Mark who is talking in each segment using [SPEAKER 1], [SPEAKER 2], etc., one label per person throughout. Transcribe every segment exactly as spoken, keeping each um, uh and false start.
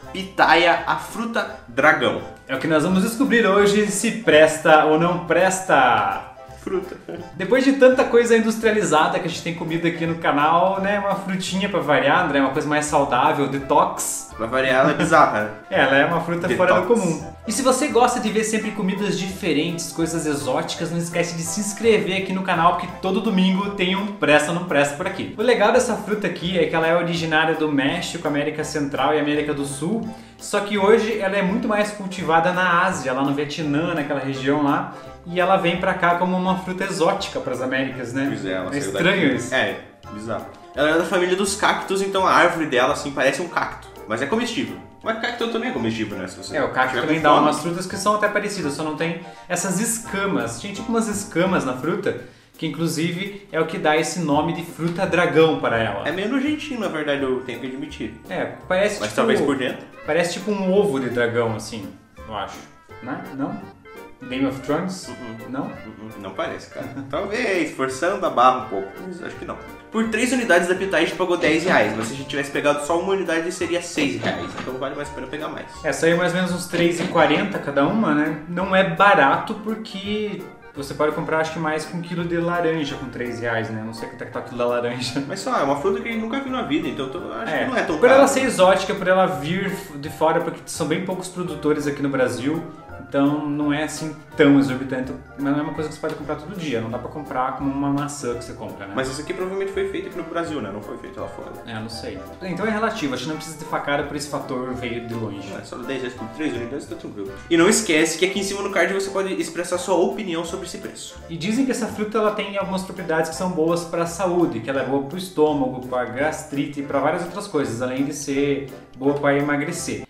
[SPEAKER 1] pitaia, a fruta dragão.
[SPEAKER 2] É o que nós vamos descobrir hoje, se presta ou não presta.
[SPEAKER 1] Fruta.
[SPEAKER 2] Depois de tanta coisa industrializada que a gente tem comido aqui no canal, né, uma frutinha pra variar, André, uma coisa mais saudável, detox.
[SPEAKER 1] Pra variar, ela é bizarra, né?
[SPEAKER 2] É, ela é uma fruta
[SPEAKER 1] Detox.
[SPEAKER 2] fora do comum. E se você gosta de ver sempre comidas diferentes, coisas exóticas, não esquece de se inscrever aqui no canal, porque todo domingo tem um presta ou não presta por aqui. O legal dessa fruta aqui é que ela é originária do México, América Central e América do Sul, só que hoje ela é muito mais cultivada na Ásia, lá no Vietnã, naquela região lá, e ela vem pra cá como uma fruta exótica pras Américas, né?
[SPEAKER 1] Pois é, ela
[SPEAKER 2] é
[SPEAKER 1] saiu
[SPEAKER 2] estranho
[SPEAKER 1] daqui.
[SPEAKER 2] isso.
[SPEAKER 1] É, bizarro. Ela é da família dos cactos, então a árvore dela, assim, parece um cacto, mas é comestível. Mas cacto também é comestível, né? Se você
[SPEAKER 2] É, o cacto
[SPEAKER 1] tiver
[SPEAKER 2] também
[SPEAKER 1] com
[SPEAKER 2] dá
[SPEAKER 1] fome.
[SPEAKER 2] umas frutas que são até parecidas, só não tem essas escamas. Tinha tipo umas escamas na fruta, que inclusive é o que dá esse nome de fruta dragão para ela.
[SPEAKER 1] É meio nojentinho, na verdade, eu tenho que admitir.
[SPEAKER 2] É, parece
[SPEAKER 1] Mas
[SPEAKER 2] tipo...
[SPEAKER 1] talvez por dentro.
[SPEAKER 2] Parece tipo um ovo de dragão, assim, eu acho. Né? Não? Game of Thrones?
[SPEAKER 1] Uh-uh.
[SPEAKER 2] Não?
[SPEAKER 1] Uh-uh. Não parece, cara. Talvez, forçando a barra um pouco, mas acho que não. Por três unidades da pitaia a gente pagou dez reais, mas se a gente tivesse pegado só uma unidade seria seis reais, então vale mais a pena pegar mais.
[SPEAKER 2] É, saiu mais ou menos uns três reais e quarenta centavos cada uma, né? Não é barato porque você pode comprar acho que mais que um quilo de laranja com três reais, né? Não sei quanto é que tá o quilo da laranja.
[SPEAKER 1] Mas só, é uma fruta que a gente nunca viu na vida, então eu tô- acho
[SPEAKER 2] É,
[SPEAKER 1] que não é tão
[SPEAKER 2] por
[SPEAKER 1] caro.
[SPEAKER 2] ela ser exótica, por ela vir de fora, porque são bem poucos produtores aqui no Brasil, então não é assim tão exorbitante, mas não é uma coisa que você pode comprar todo dia, não dá pra comprar como uma maçã que você compra, né?
[SPEAKER 1] Mas isso aqui provavelmente foi feito aqui no Brasil, né? Não foi feito lá fora.
[SPEAKER 2] É, não sei. Então é relativo, acho que não precisa de facada por esse fator veio de longe.
[SPEAKER 1] É só dez reais por três unidades, tá tranquilo. E não esquece que aqui em cima no card você pode expressar sua opinião sobre esse preço.
[SPEAKER 2] E dizem que essa fruta ela tem algumas propriedades que são boas para a saúde, que ela é boa para o estômago, para gastrite e para várias outras coisas, além de ser boa para emagrecer.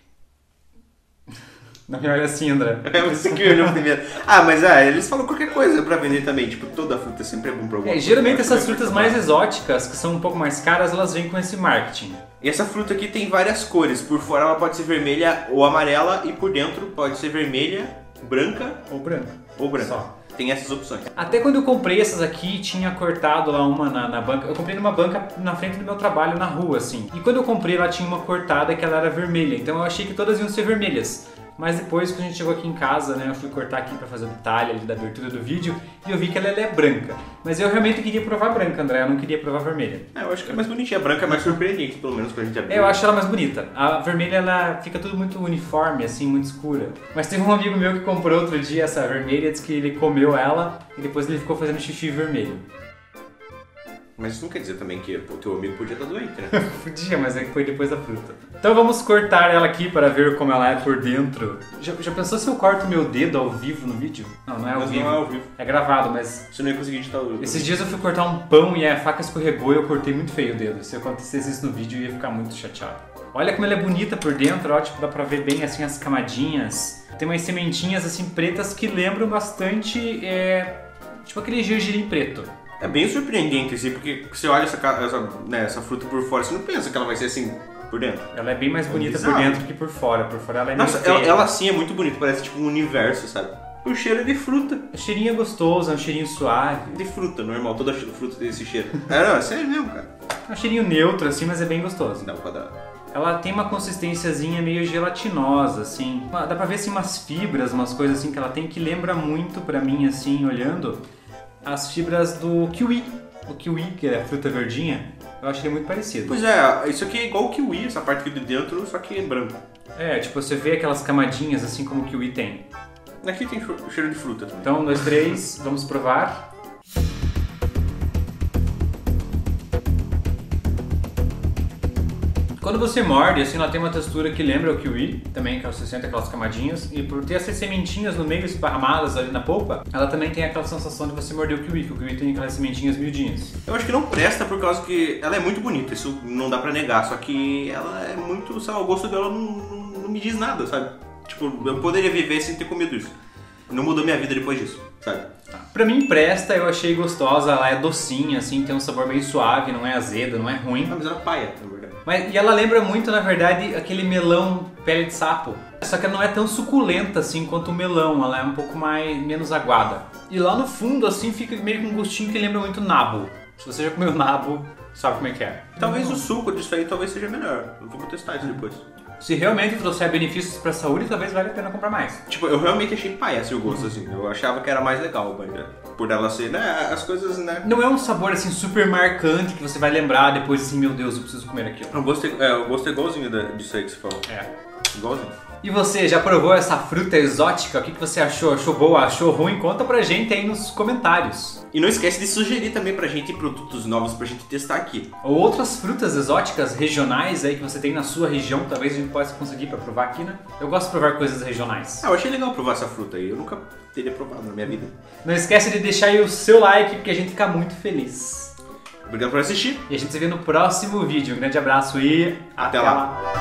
[SPEAKER 2] Não me olha assim, André.
[SPEAKER 1] É você que olhou primeiro. Ah, mas ah, eles falam qualquer coisa pra vender também. Tipo, toda fruta sempre é bom pra alguma
[SPEAKER 2] É,
[SPEAKER 1] coisa.
[SPEAKER 2] geralmente
[SPEAKER 1] Eu acho
[SPEAKER 2] essas
[SPEAKER 1] que vai
[SPEAKER 2] frutas
[SPEAKER 1] ficar
[SPEAKER 2] mais
[SPEAKER 1] bom.
[SPEAKER 2] exóticas, que são um pouco mais caras, elas vêm com esse marketing.
[SPEAKER 1] E essa fruta aqui tem várias cores. Por fora ela pode ser vermelha ou amarela e por dentro pode ser vermelha, branca
[SPEAKER 2] Ou branco.
[SPEAKER 1] ou branca.
[SPEAKER 2] Só.
[SPEAKER 1] Tem essas opções.
[SPEAKER 2] Até quando eu comprei essas aqui, tinha cortado lá uma na, na banca. Eu comprei numa banca na frente do meu trabalho, na rua, assim. E quando eu comprei, ela tinha uma cortada que ela era vermelha. Então eu achei que todas iam ser vermelhas. Mas depois, quando a gente chegou aqui em casa, né, eu fui cortar aqui pra fazer o detalhe ali da abertura do vídeo e eu vi que ela, ela é branca. Mas eu realmente queria provar branca, André, eu não queria provar vermelha.
[SPEAKER 1] É, eu acho que é mais bonitinha. A branca é mais surpreendente, pelo menos pra gente abrir.
[SPEAKER 2] É, eu acho ela mais bonita. A vermelha, ela fica tudo muito uniforme, assim, muito escura. Mas teve um amigo meu que comprou outro dia essa vermelha, disse que ele comeu ela e depois ele ficou fazendo xixi vermelho.
[SPEAKER 1] Mas isso não quer dizer também que o teu amigo podia estar doente, né?
[SPEAKER 2] Podia, mas é que foi depois da fruta. Então vamos cortar ela aqui para ver como ela é por dentro. Já, já pensou se eu corto meu dedo ao vivo no vídeo? Não, não é ao
[SPEAKER 1] Mas
[SPEAKER 2] vivo.
[SPEAKER 1] não é ao vivo.
[SPEAKER 2] É gravado, mas...
[SPEAKER 1] Você não ia conseguir editar o...
[SPEAKER 2] Esses dias eu fui cortar um pão e a faca escorregou e eu cortei muito feio o dedo. Se acontecesse isso no vídeo, eu ia ficar muito chateado. Olha como ela é bonita por dentro, ó, tipo, dá pra ver bem assim as camadinhas. Tem umas sementinhas assim pretas que lembram bastante, é... tipo aquele gergelim preto.
[SPEAKER 1] É bem surpreendente, assim, porque você olha essa, ca- essa, né, essa fruta por fora, você não pensa que ela vai ser assim por dentro.
[SPEAKER 2] Ela é bem mais bonita
[SPEAKER 1] bizarro.
[SPEAKER 2] por dentro que por fora. Por fora ela é
[SPEAKER 1] Nossa,
[SPEAKER 2] meio feia.
[SPEAKER 1] ela, ela sim é muito bonita, parece tipo um universo, sabe? O cheiro é de fruta.
[SPEAKER 2] O cheirinho é gostoso, é um cheirinho suave.
[SPEAKER 1] De fruta, normal, toda fruta tem esse cheiro. É, não, é sério mesmo, cara.
[SPEAKER 2] É um cheirinho neutro assim, mas é bem gostoso.
[SPEAKER 1] Dá pra dar.
[SPEAKER 2] Ela tem uma consistênciazinha meio gelatinosa, assim. Dá pra ver assim umas fibras, umas coisas assim que ela tem que lembra muito pra mim, assim, olhando, as fibras do kiwi. O kiwi, que é a fruta verdinha, eu acho ele muito parecido.
[SPEAKER 1] Pois é, isso aqui é igual o kiwi, essa parte aqui de dentro, só que é branco.
[SPEAKER 2] É, tipo, você vê aquelas camadinhas assim como o kiwi tem.
[SPEAKER 1] Aqui tem fru- cheiro de fruta também.
[SPEAKER 2] Então, um, dois, três, vamos provar. Quando você morde, assim, ela tem uma textura que lembra o kiwi, também, que você sente aquelas camadinhas, e por ter essas sementinhas no meio esparramadas ali na polpa, ela também tem aquela sensação de você morder o kiwi, que o kiwi tem aquelas sementinhas miudinhas.
[SPEAKER 1] Eu acho que não presta por causa que ela é muito bonita, isso não dá pra negar, só que ela é muito, sei lá, o gosto dela não, não, não me diz nada, sabe? Tipo, eu poderia viver sem ter comido isso. Não mudou minha vida depois disso, sabe?
[SPEAKER 2] Pra mim presta, eu achei gostosa, ela é docinha, assim, tem um sabor meio suave, não é azeda, não é ruim.
[SPEAKER 1] Ah, mas ela paia, na verdade.
[SPEAKER 2] Mas, e ela lembra muito, na verdade, aquele melão pele de sapo. Só que ela não é tão suculenta assim quanto o melão, ela é um pouco mais menos aguada. E lá no fundo, assim, fica meio com um gostinho que lembra muito nabo. Se você já comeu nabo, sabe como é que é.
[SPEAKER 1] Talvez o suco disso aí talvez seja melhor. Vamos testar isso depois.
[SPEAKER 2] Se realmente trouxer benefícios pra saúde, talvez valha a pena comprar mais.
[SPEAKER 1] Tipo, eu realmente achei paia assim, o gosto, assim. Eu achava que era mais legal, mas, né, por ela ser, né, as coisas, né...
[SPEAKER 2] Não é um sabor, assim, super marcante que você vai lembrar depois, assim, meu Deus, eu preciso comer aquilo.
[SPEAKER 1] Eu gostei, é, eu gostei igualzinho da- disso aí que você falou.
[SPEAKER 2] É.
[SPEAKER 1] Igualzinho.
[SPEAKER 2] E você, já provou essa fruta exótica? O que que você achou? Achou boa? Achou ruim? Conta pra gente aí nos comentários.
[SPEAKER 1] E não esquece de sugerir também pra gente produtos novos pra gente testar aqui.
[SPEAKER 2] Ou outras frutas exóticas regionais aí que você tem na sua região, talvez a gente possa conseguir pra provar aqui, né? Eu gosto de provar coisas regionais.
[SPEAKER 1] Ah, eu achei legal provar essa fruta aí. Eu nunca teria provado na minha vida.
[SPEAKER 2] Não esquece de deixar aí o seu like, porque a gente fica muito feliz.
[SPEAKER 1] Obrigado por assistir.
[SPEAKER 2] E a gente se vê no próximo vídeo. Um grande abraço e
[SPEAKER 1] Até lá.